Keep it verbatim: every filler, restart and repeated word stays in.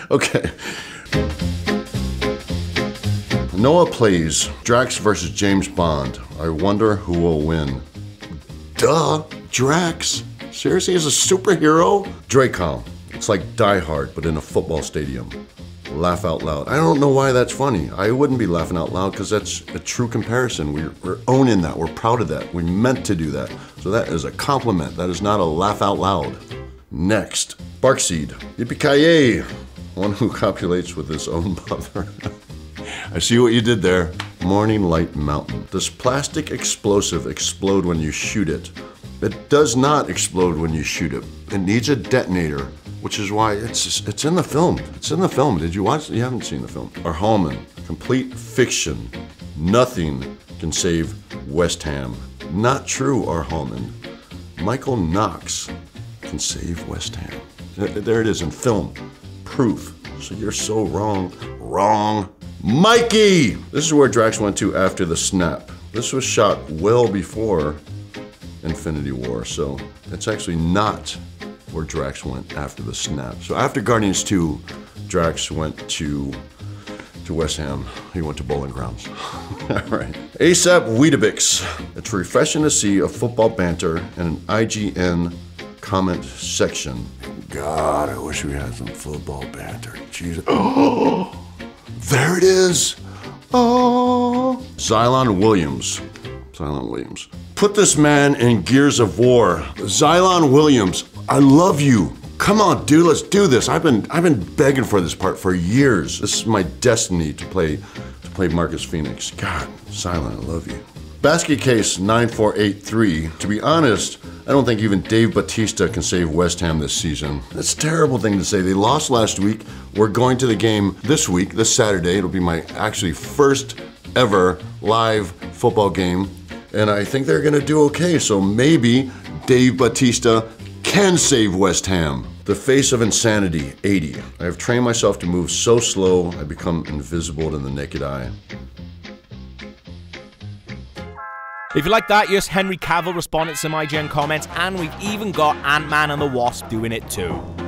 Okay. Noah plays Drax versus James Bond. I wonder who will win. Duh, Drax. Seriously, as a superhero? Dracom. It's like Die Hard, but in a football stadium. Laugh out loud. I don't know why that's funny. I wouldn't be laughing out loud because that's a true comparison. We're, we're owning that. We're proud of that. We meant to do that. So that is a compliment. That is not a laugh out loud. Next, Barkseed. Yippee-ki-yay. One who copulates with his own mother. I see what you did there. Morning Light Mountain. Does plastic explosive explode when you shoot it? It does not explode when you shoot it. It needs a detonator, which is why it's it's in the film. It's in the film. Did you watch it? You haven't seen the film. Arhalman. Complete fiction. Nothing can save West Ham. Not true, Arhalman. Michael Knox can save West Ham. There it is in film. Proof. So you're so wrong. Wrong. Mikey! This is where Drax went to after the snap. This was shot well before Infinity War, so it's actually not where Drax went after the snap. So after Guardians two, Drax went to to West Ham. He went to Bowling Grounds. All right. ASAP Weetabix. It's refreshing to see a football banter in an I G N comment section. God, I wish we had some football banter. Jesus. Oh! There it is. Oh. Xylon Williams. Xylon Williams. Put this man in Gears of War. Xylon Williams, I love you. Come on, dude, let's do this. I've been I've been begging for this part for years. This is my destiny to play to play Marcus Phoenix. God, Xylon, I love you. Basket case nine four eight three. To be honest, I don't think even Dave Bautista can save West Ham this season. That's a terrible thing to say. They lost last week. We're going to the game this week, this Saturday. It'll be my actually first ever live football game. And I think they're gonna do okay. So maybe Dave Bautista can save West Ham. The face of insanity, eighty. I have trained myself to move so slow, I become invisible to the naked eye. If you like that, yes, Henry Cavill responded to some I G N comments, and we've even got Ant-Man and the Wasp doing it too.